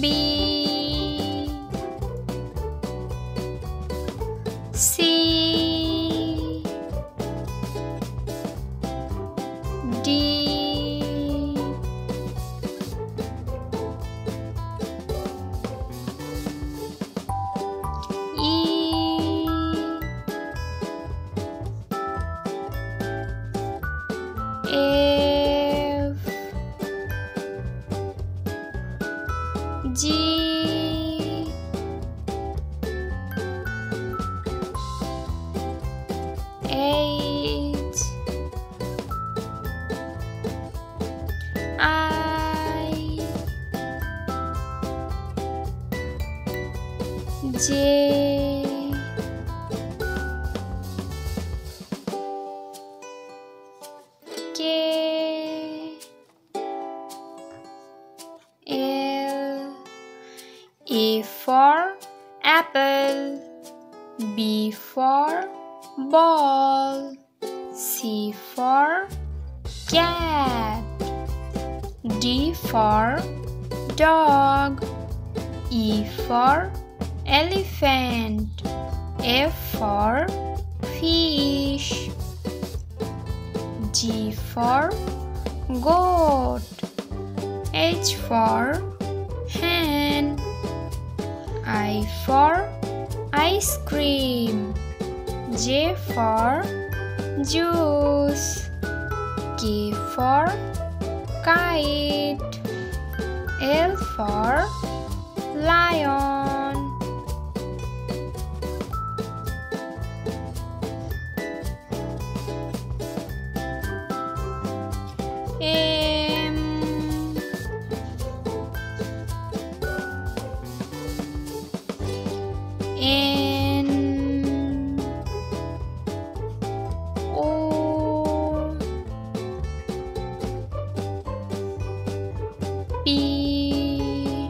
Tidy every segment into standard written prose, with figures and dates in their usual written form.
B, C, D, E, F, G, H, I, J, K, L. A for apple, B for ball, C for cat, D for dog, E for elephant, F for fish, G for goat, H for hen, I for ice cream, J for juice, K for kite, L for lion. M, N, O, P,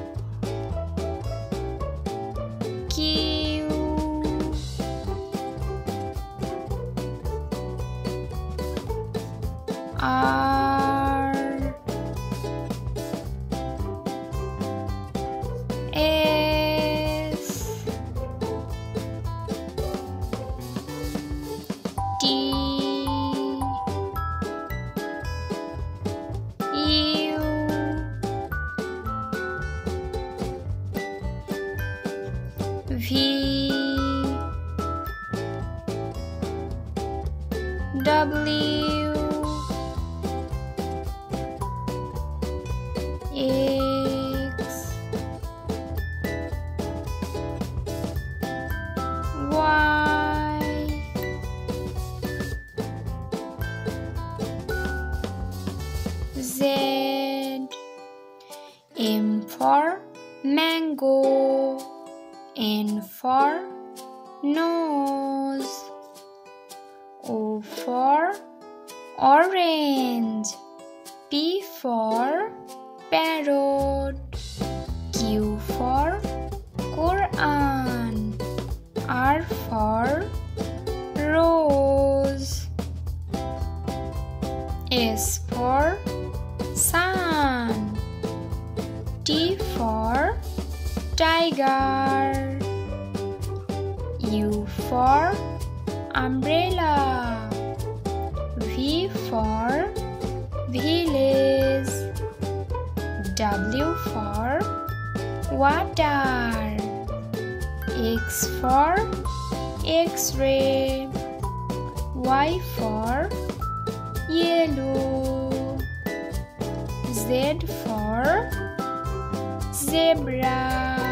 Q, R, S, T, U, V, W, X, Y, Z. M for mango, N for nose, O for orange, P for parrot, Q for Quran, R for rose, S for sun, T for tiger, U for umbrella, V for village, W for water, X for X-ray, Y for yellow, Z for zebra,